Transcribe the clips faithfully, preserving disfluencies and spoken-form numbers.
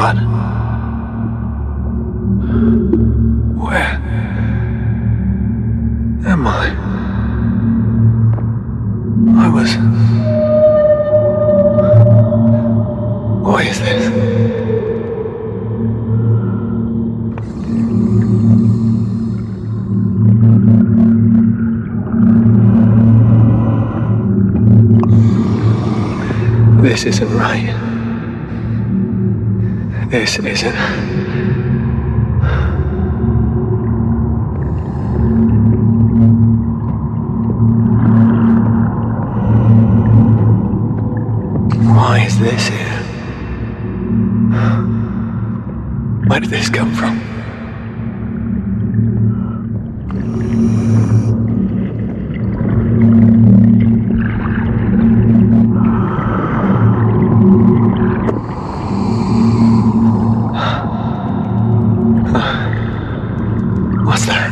What? Where am I? I was... What is this? This isn't right. This isn't... Why is this here? Where did this come from? What's there?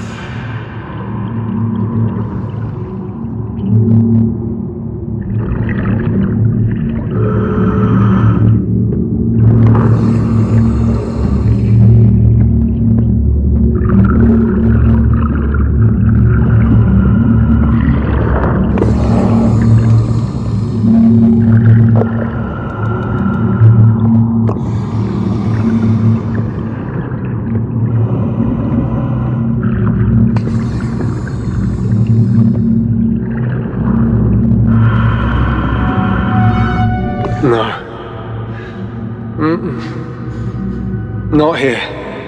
No. Mm-mm. Not here.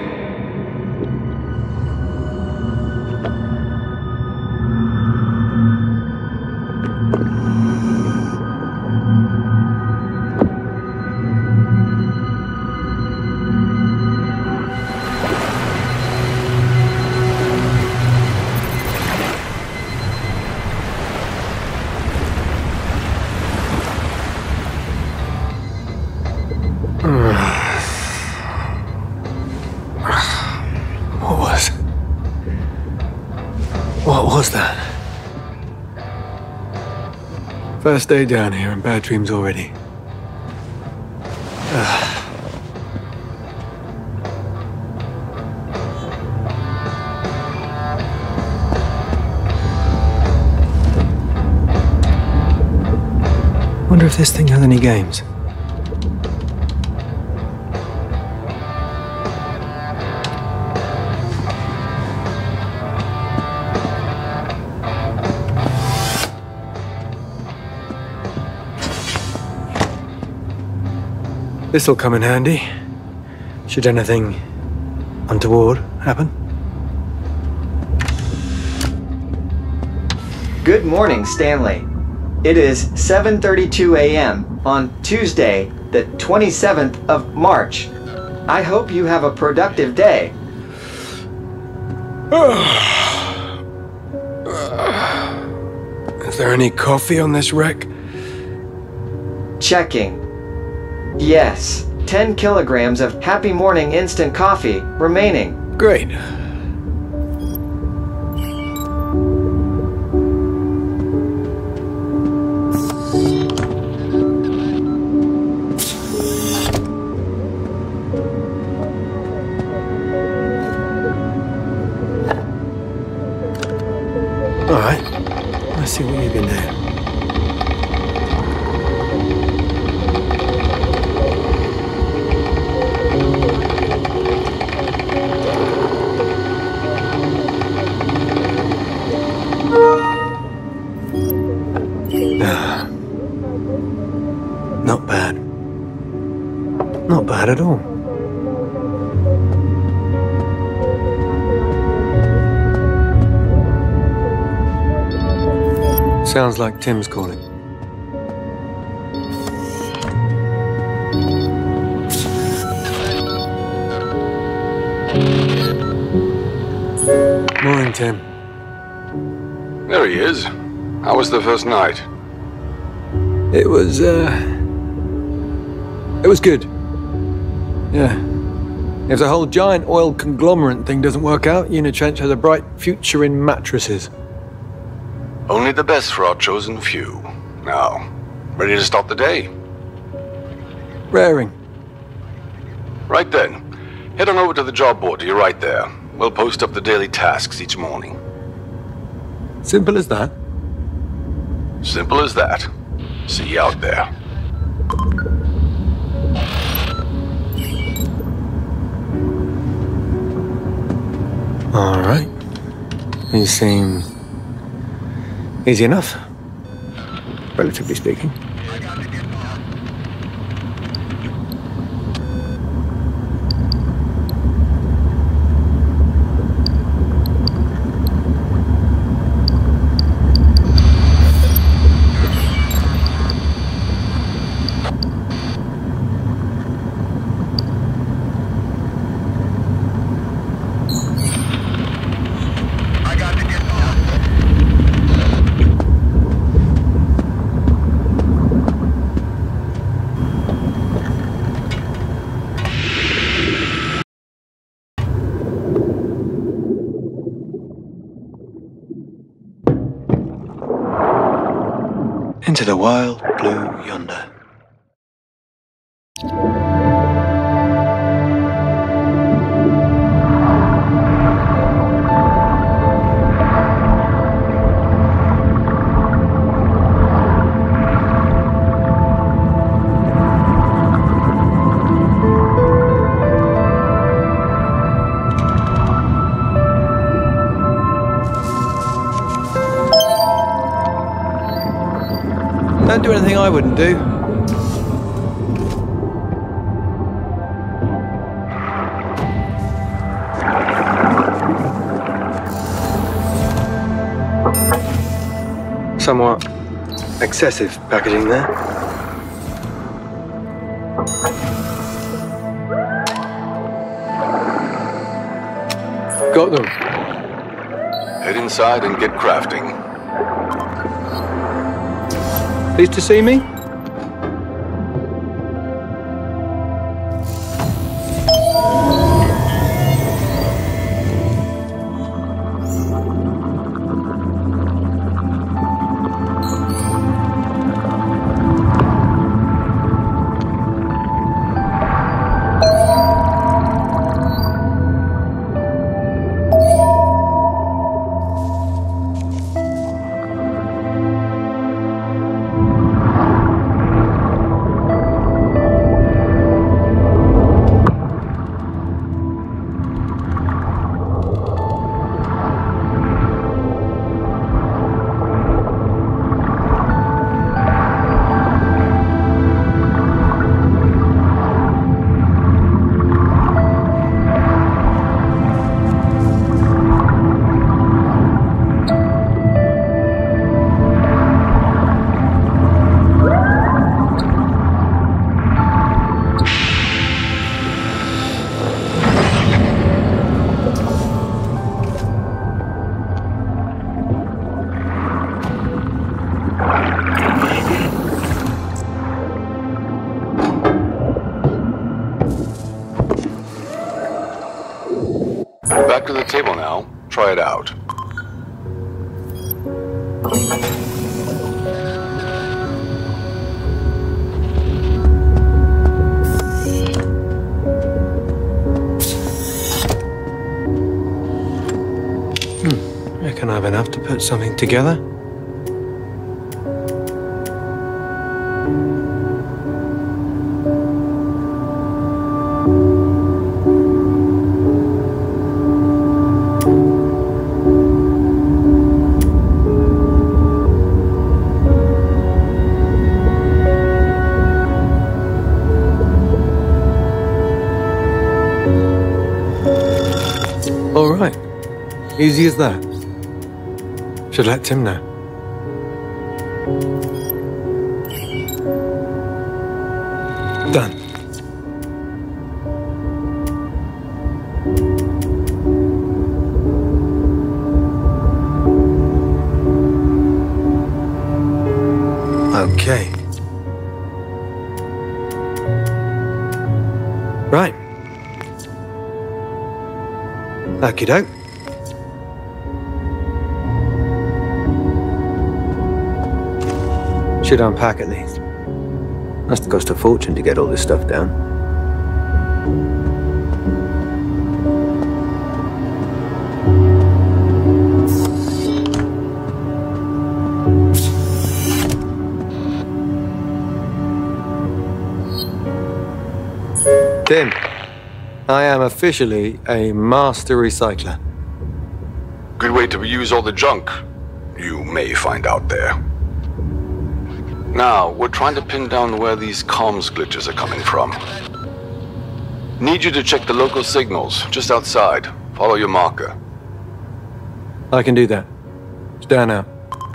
What was... What was that? First day down here and bad dreams already. Ugh. Wonder if this thing has any games. This'll come in handy, should anything untoward happen. Good morning, Stanley. It is seven thirty-two a m on Tuesday, the twenty-seventh of March. I hope you have a productive day. Is there any coffee on this wreck? Checking. Yes, ten kilograms of Happy Morning instant coffee remaining. Great. All right, let's see what you can do. Not bad. Not bad at all. Sounds like Tim's calling. Morning, Tim. There he is. How was the first night? It was, uh... It was good. Yeah. If the whole giant oil conglomerate thing doesn't work out, Unitrench has a bright future in mattresses. Only the best for our chosen few. Now, ready to start the day? Raring. Right then. Head on over to the job board to your right there. We'll post up the daily tasks each morning. Simple as that. Simple as that. See you out there. All right. These seem easy enough, relatively speaking. Into the wild blue yonder. Don't do anything I wouldn't do. Somewhat excessive packaging there. Got them. Head inside and get crafting. Pleased to see me? Back to the table now. Try it out. Hmm. Reckon I've enough to put something together. All right. Easy as that. Should let Tim know. Done. Okay. Right. Okie doke. Should unpack at least. Must have cost a fortune to get all this stuff down. Tim, I am officially a master recycler. Good way to reuse all the junk you may find out there. Now, we're trying to pin down where these comms glitches are coming from. Need you to check the local signals just outside. Follow your marker. I can do that. Stand out.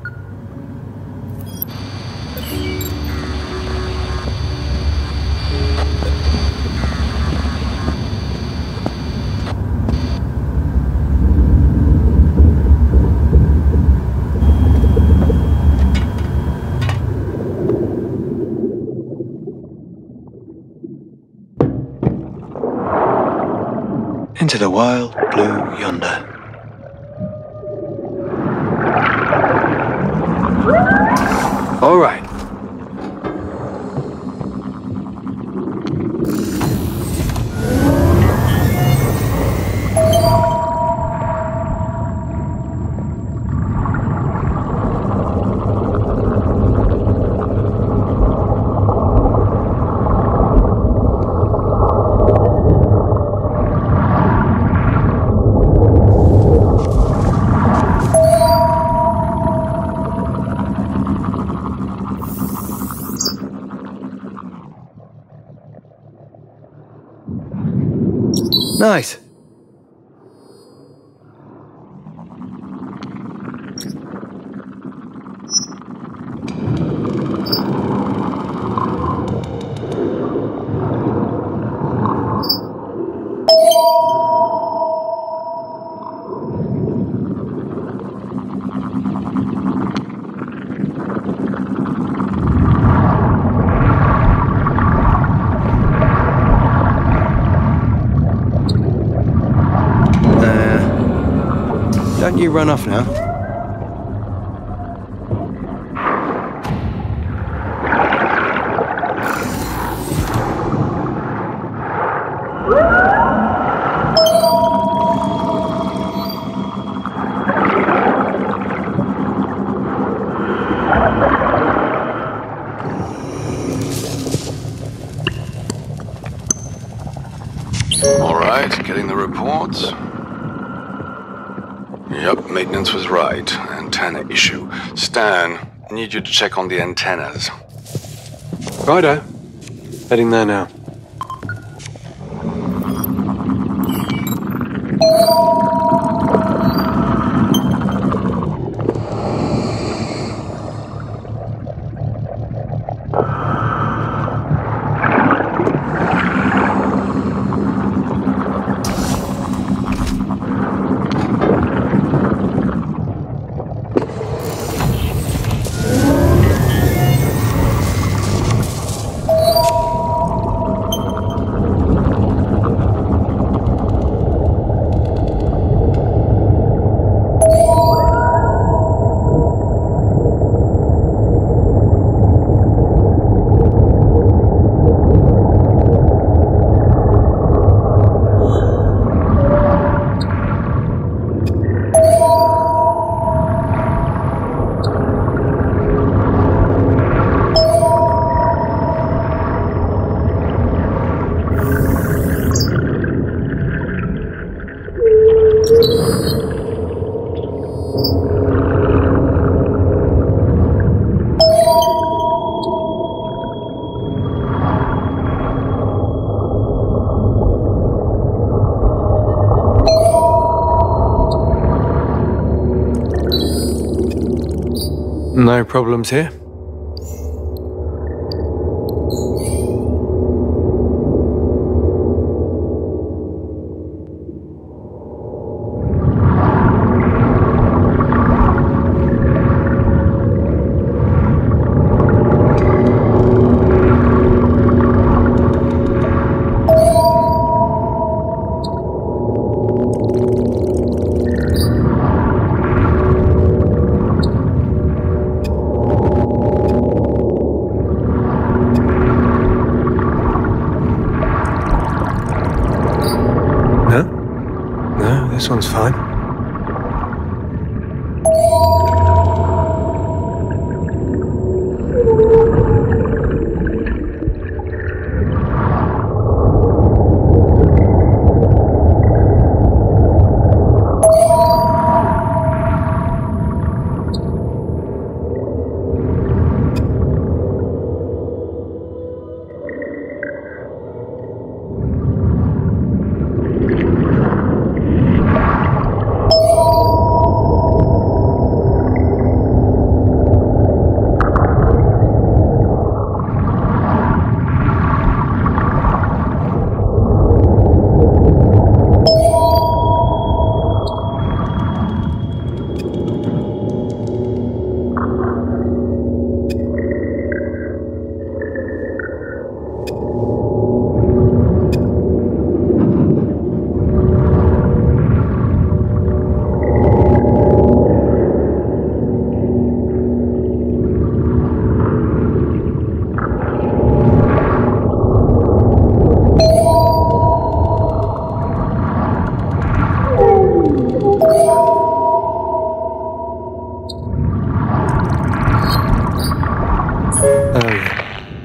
Into the wild blue yonder. All right. Nice. Don't you run off now. All right, getting the reports. Yep, maintenance was right. Antenna issue. Stan, I need you to check on the antennas. Righto. Heading there now. No problems here. This one's fine.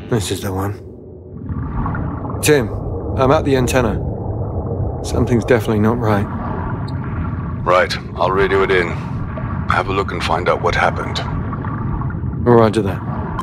This is the one. Tim, I'm at the antenna. Something's definitely not right. Right, I'll radio it in. Have a look and find out what happened. Roger that.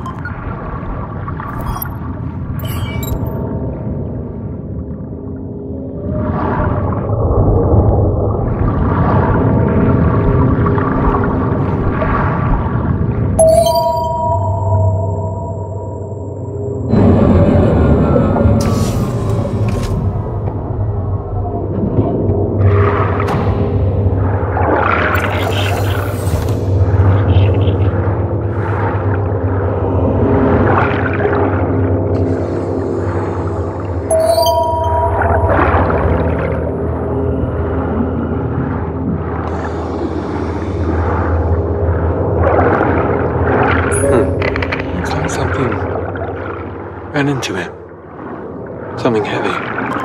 Ran into it. Something heavy.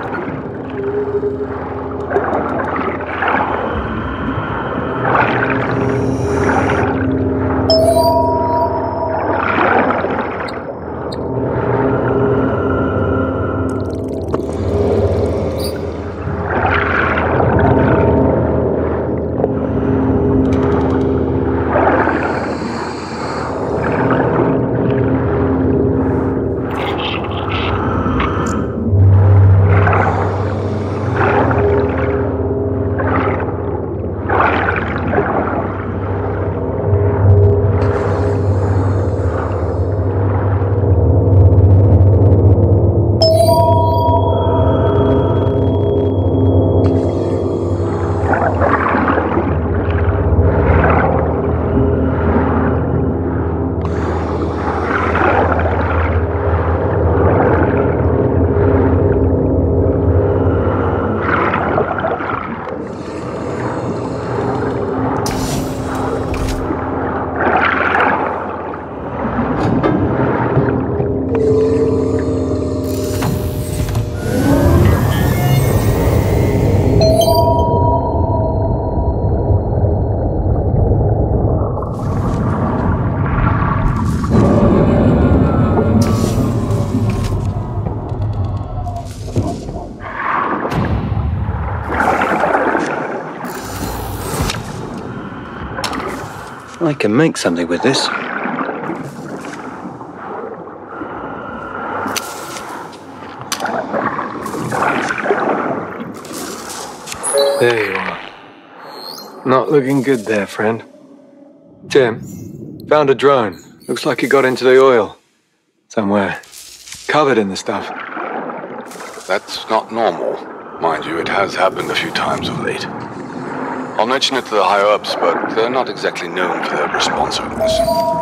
I can make something with this. There you are. Not looking good there, friend. Tim, found a drone. Looks like it got into the oil. Somewhere. Covered in the stuff. That's not normal. Mind you, it has happened a few times of late. I'll mention it to the higher-ups, but they're not exactly known for their responsiveness.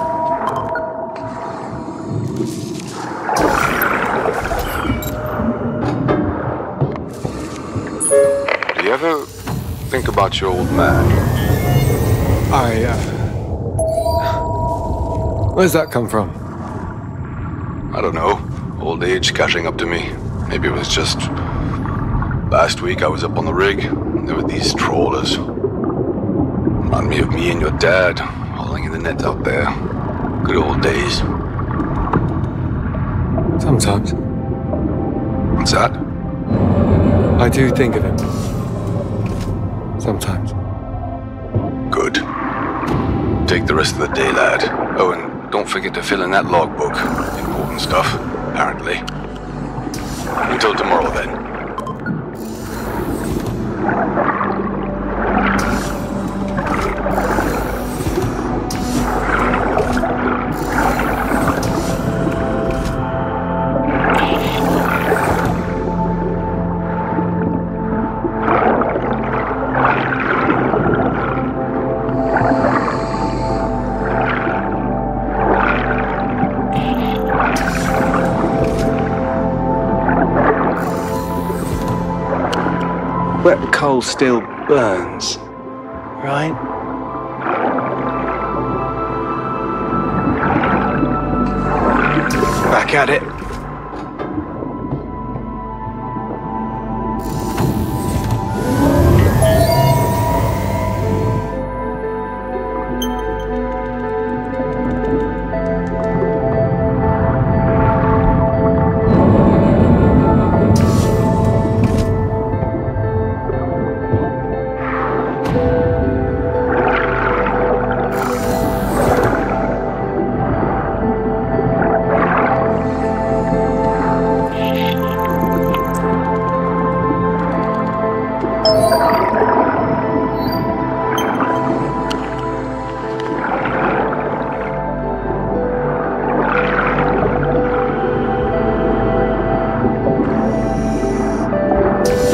Do you ever think about your old man? I, uh... Where's that come from? I don't know. Old age catching up to me. Maybe it was just... Last week I was up on the rig, and there were these trawlers. Remind me of me and your dad, hauling in the net out there. Good old days. Sometimes. What's that? I do think of him. Sometimes. Good. Take the rest of the day, lad. Oh, and don't forget to fill in that logbook. Important stuff, apparently. Until tomorrow, then. Wet coal still burns, right? Back at it.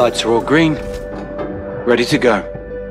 Lights are all green. Ready to go.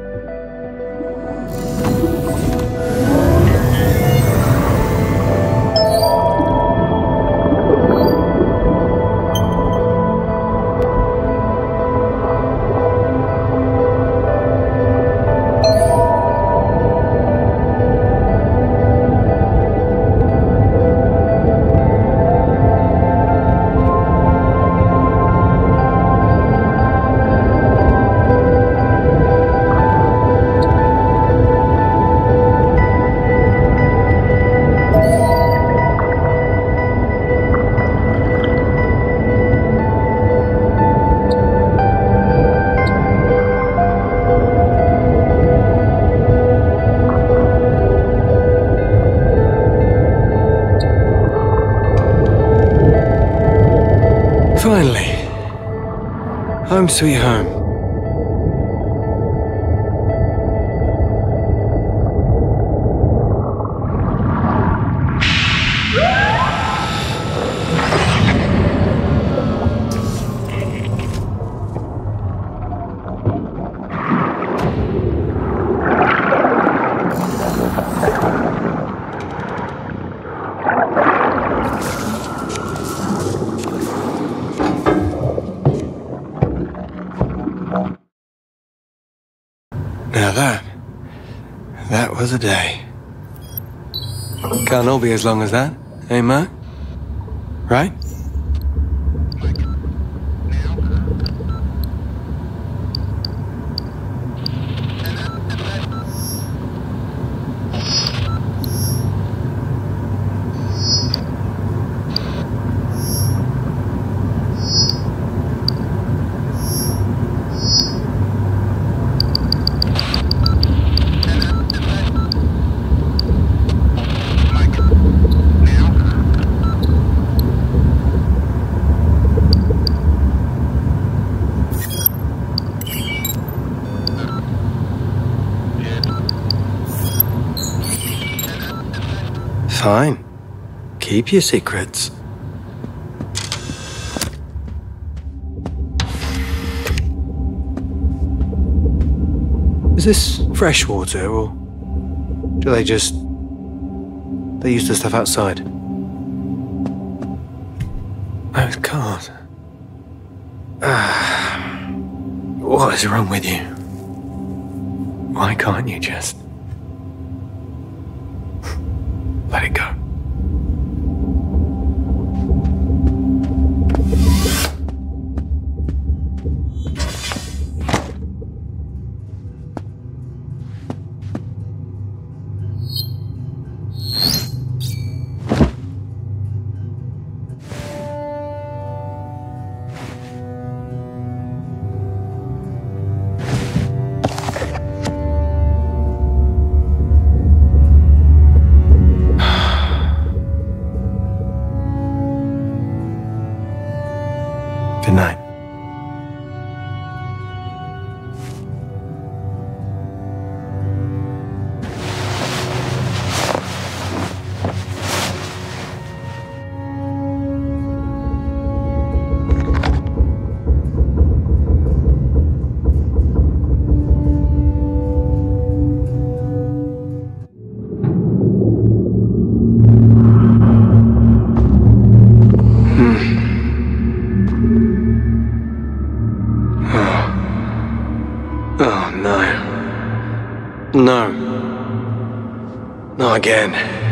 Finally. Home sweet home. Now that, that was a day. Can't all be as long as that, eh, Mark? Right? Fine. Keep your secrets. Is this fresh water, or do they just... they use the stuff outside? Oh, it's cold. Ah, what is wrong with you? Why can't you just... let it go? Good night. Oh, no. No. Not again.